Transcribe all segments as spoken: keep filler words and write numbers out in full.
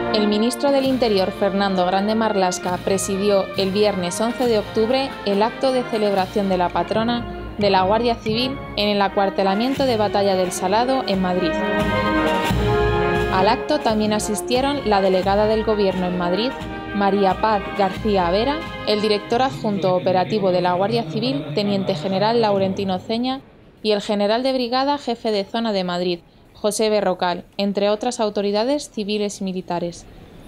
El ministro del Interior, Fernando Grande Marlaska, presidió el viernes once de octubre el acto de celebración de la patrona de la Guardia Civil en el acuartelamiento de Batalla del Salado, en Madrid. Al acto también asistieron la delegada del Gobierno en Madrid, María Paz García Vera, el director adjunto operativo de la Guardia Civil, teniente general Laurentino Ceña, y el general de brigada jefe de zona de Madrid, José Berrocal, entre otras autoridades civiles y militares.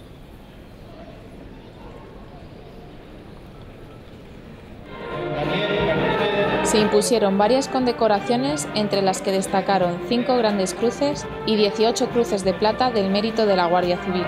Se impusieron varias condecoraciones, entre las que destacaron cinco grandes cruces y dieciocho cruces de plata del mérito de la Guardia Civil.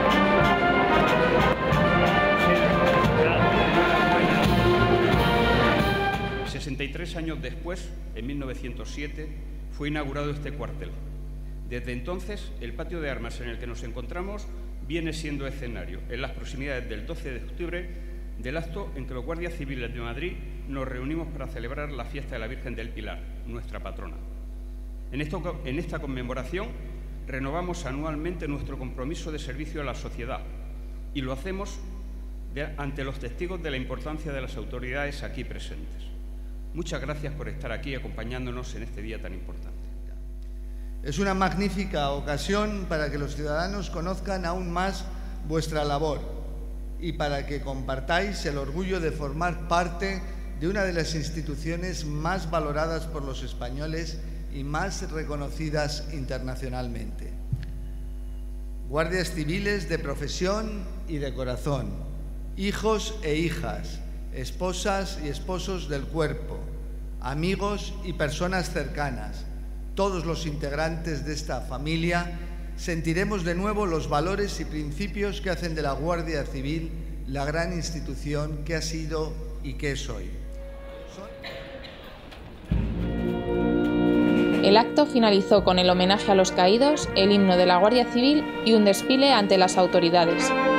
sesenta y tres años después, en mil novecientos siete, fue inaugurado este cuartel. Desde entonces, el patio de armas en el que nos encontramos viene siendo escenario, en las proximidades del doce de octubre, del acto en que los guardias civiles de Madrid nos reunimos para celebrar la fiesta de la Virgen del Pilar, nuestra patrona. En, esto, en esta conmemoración renovamos anualmente nuestro compromiso de servicio a la sociedad y lo hacemos de, ante los testigos de la importancia de las autoridades aquí presentes. Muchas gracias por estar aquí acompañándonos en este día tan importante. Es una magnífica ocasión para que los ciudadanos conozcan aún más vuestra labor y para que compartáis el orgullo de formar parte de una de las instituciones más valoradas por los españoles y más reconocidas internacionalmente. Guardias civiles de profesión y de corazón, hijos e hijas, esposas y esposos del cuerpo, amigos y personas cercanas, todos los integrantes de esta familia sentiremos de nuevo los valores y principios que hacen de la Guardia Civil la gran institución que ha sido y que es hoy. El acto finalizó con el homenaje a los caídos, el himno de la Guardia Civil y un desfile ante las autoridades.